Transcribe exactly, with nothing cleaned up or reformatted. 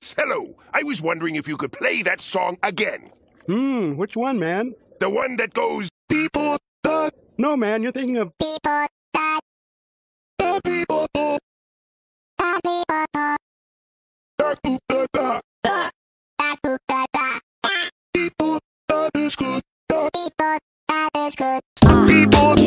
Hello. I was wondering if you could play that song again. Hmm, which one, man? The one that goes, people that, No, man, you're thinking of... People that, the people that, the people that, da, da, da, da, da, da, da, da, da. people that is good, da, People that is good. people